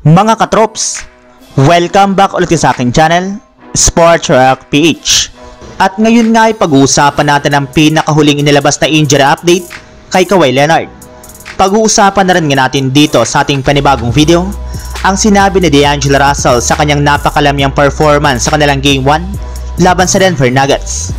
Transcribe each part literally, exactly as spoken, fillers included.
Mga katrops, welcome back ulit sa aking channel, Sports Rock P H. At ngayon nga ay pag-uusapan natin ang pinakahuling inilabas na injury update kay Kawhi Leonard. Pag-uusapan na rin nga natin dito sa ating panibagong video ang sinabi ni D'Angelo Russell sa kanyang napakalamyang performance sa kanilang Game one laban sa Denver Nuggets.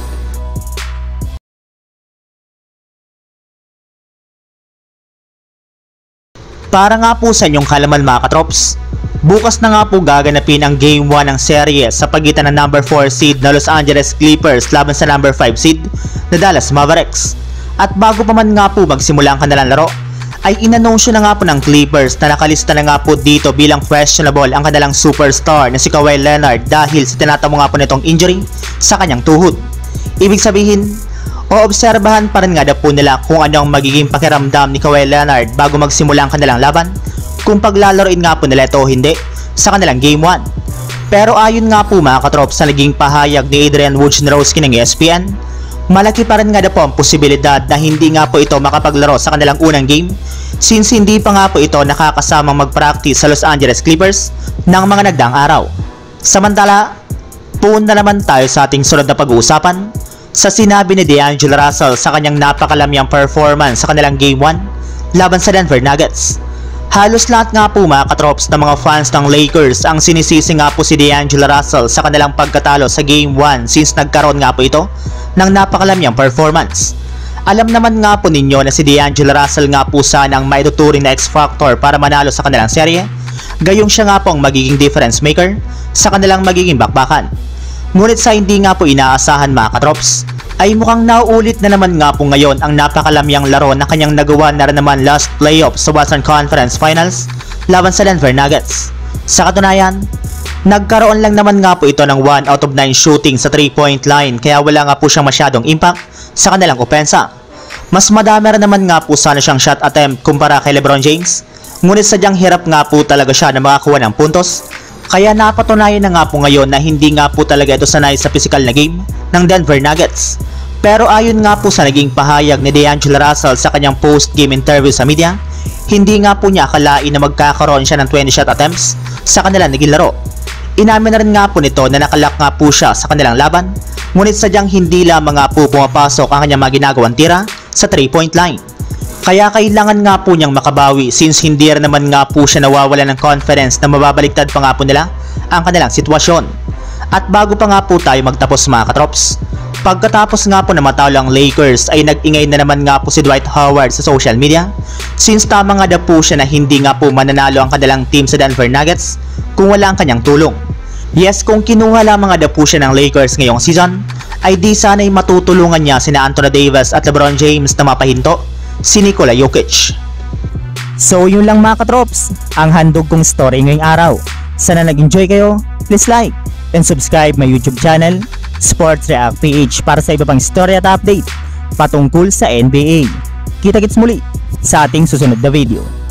Para nga po sa inyong kalaman mga katrops, bukas na nga po gaganapin ang Game one ng serye sa pagitan ng number four seed na Los Angeles Clippers laban sa number five seed na Dallas Mavericks. At bago pa man nga po magsimula ang kanilang laro, ay inanunsyo na nga po ng Clippers na nakalista na nga po dito bilang questionable ang kanilang superstar na si Kawhi Leonard dahil sa tinatamo nga po nitong injury sa kanyang tuhod. Ibig sabihin, oobserbahan pa rin nga daw po nila kung ano ang magiging pakiramdam ni Kawhi Leonard bago magsimula ang kanilang laban, kung paglalaroin nga po nila ito o hindi sa kanilang Game one. Pero ayon nga po mga katrops sa naging pahayag ni Adrian Wojnarowski ng E S P N, malaki pa rin nga daw po ang posibilidad na hindi nga po ito makapaglaro sa kanilang unang game since hindi pa nga po ito nakakasamang mag-practice sa Los Angeles Clippers ng mga nagdaang araw. Samantala, puun na naman tayo sa ating sunod na pag-uusapan sa sinabi ni D'Angelo Russell sa kanyang napakalamyang performance sa kanilang Game one laban sa Denver Nuggets. Halos lahat nga po mga katrops ng mga fans ng Lakers ang sinisisi nga po si D'Angelo Russell sa kanilang pagkatalo sa Game one since nagkaroon nga po ito ng napakalamyang performance. Alam naman nga po ninyo na si D'Angelo Russell nga po sana ang maituturing na X-Factor para manalo sa kanilang serye, gayong siya nga po ang magiging difference maker sa kanilang magiging bakbakan. Ngunit sa hindi nga po inaasahan mga katrops, ay mukhang nauulit na naman nga po ngayon ang napakalamyang laro na kanyang nagawa na rin naman last playoff sa Western Conference Finals laban sa Denver Nuggets. Sa katunayan, nagkaroon lang naman nga po ito ng one out of nine shooting sa three point line kaya wala nga po siyang masyadong impact sa kanilang opensa. Mas madami rin naman nga po sana siyang shot attempt kumpara kay LeBron James, ngunit sadyang hirap nga po talaga siya na makakuha ng puntos. Kaya napatunayan na nga po ngayon na hindi nga po talaga ito sanay sa physical na game ng Denver Nuggets. Pero ayon nga po sa naging pahayag ni D'Angelo Russell sa kanyang post-game interview sa media, hindi nga po niya akalain na magkakaroon siya ng twenty shot attempts sa kanilang naging laro. Inamin na rin nga po nito na nakalak nga po siya sa kanilang laban, ngunit sadyang hindi lamang nga po pumapasok ang kanyang mga ginagawang tira sa three point line. Kaya kailangan nga po niyang makabawi since hindi rin naman nga po siya nawawala ng confidence na mababaliktad pa nga po nila ang kanilang sitwasyon. At bago pa nga po tayo magtapos mga katrops, pagkatapos nga po na matalo ang Lakers ay nag-ingay na naman nga po si Dwight Howard sa social media since tama nga daw po siya na hindi nga po mananalo ang kanilang team sa Denver Nuggets kung wala ang kanyang tulong. Yes, kung kinuha lamang nga daw po siya ng Lakers ngayong season, ay di sana'y matutulungan niya sina Anthony Davis at LeBron James na mapahinto si Nikola Jokic. So yun lang mga katrops, ang handog kong story ngayong araw. Sana nag-enjoy kayo, please like and subscribe my YouTube channel, Sports React P H, para sa iba pang story at update patungkol sa N B A. Kita-kits muli sa ating susunod na video.